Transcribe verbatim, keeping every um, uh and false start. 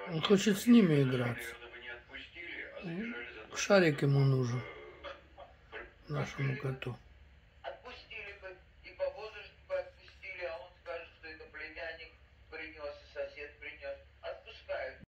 Он хочет с ними играться. Шарик ему нужен, нашему коту.